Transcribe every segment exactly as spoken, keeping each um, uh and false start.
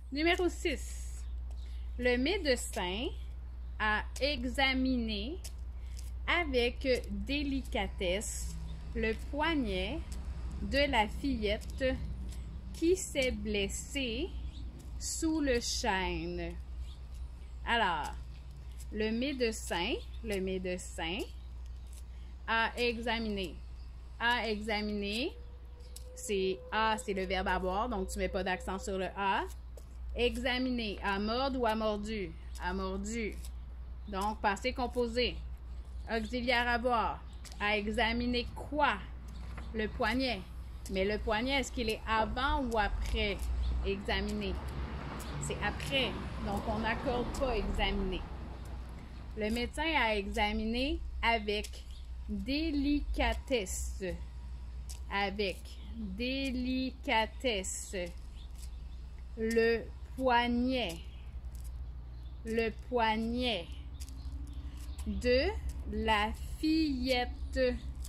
Numéro six. Le médecin a examiné avec délicatesse le poignet de la fillette qui s'est blessée sous le chêne. Alors, le médecin, le médecin a examiné. A examiné, c'est A, c'est le verbe avoir, donc tu mets pas d'accent sur le A. Examiner, a mordre ou a mordu? A mordu. Donc, passé composé. Auxiliaire avoir, a examiné quoi? Le poignet. Mais le poignet, est-ce qu'il est avant ou après examiner? C'est après. Donc, on n'accorde pas examiner. Le médecin a examiné avec délicatesse. Avec délicatesse. Le poignet. Le poignet de la fillette.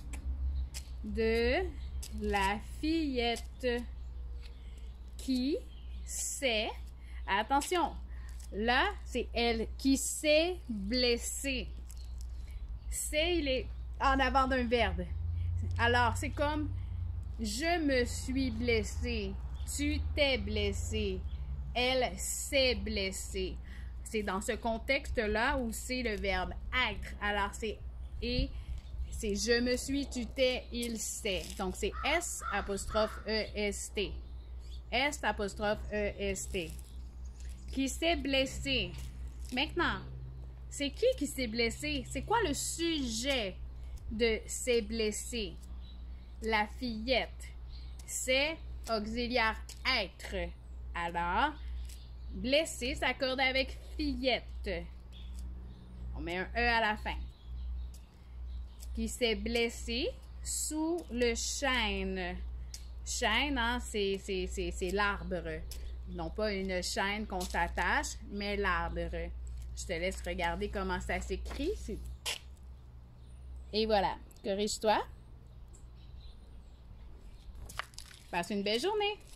De la fillette qui s'est, attention, là, c'est elle qui s'est blessée. C'est, il est en avant d'un verbe. Alors, c'est comme je me suis blessée, tu t'es blessé, elle s'est blessée. C'est dans ce contexte-là où c'est le verbe être. Alors, c'est et c'est je me suis, tu t'es, il s'est. Donc, c'est S apostrophe E S T. S apostrophe E S T. Qui s'est blessé. Maintenant, c'est qui qui s'est blessé? C'est quoi le sujet de s'est blessé? La fillette. C'est auxiliaire être. Alors, blessé s'accorde avec fillette. On met un E à la fin. Qui s'est blessé sous le chêne. Chêne, hein, c'est l'arbre. Non pas une chaîne qu'on s'attache, mais l'arbre. Je te laisse regarder comment ça s'écrit. Et voilà. Corrige-toi. Passe une belle journée.